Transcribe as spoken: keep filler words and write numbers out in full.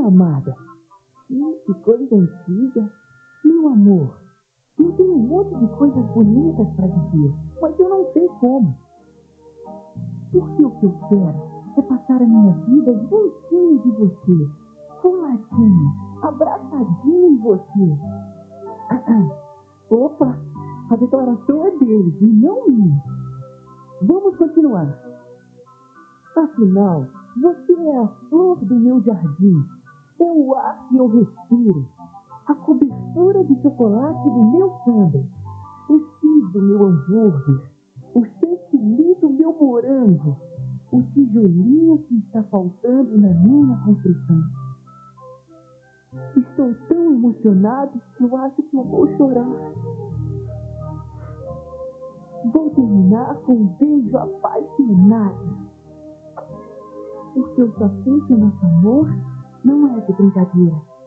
minha amada. Ih, que coisa antiga. Meu amor, eu tenho um monte de coisas bonitas para dizer, mas eu não sei como. Porque o que eu quero é passar a minha vida juntinho de você, coladinho, abraçadinho em você. Opa, a declaração é deles e não minha. Vamos continuar. Afinal, você é a flor do meu jardim, é o ar que eu respiro, a cobertura de chocolate do meu sundae, o cheese do meu hambúrguer, o chantilly do meu morango, o tijolinho que está faltando na minha construção. Estou tão emocionado que eu acho que eu vou chorar. Vou terminar com um beijo apaixonado. Porque eu só sei que o nosso amor não é de brincadeira.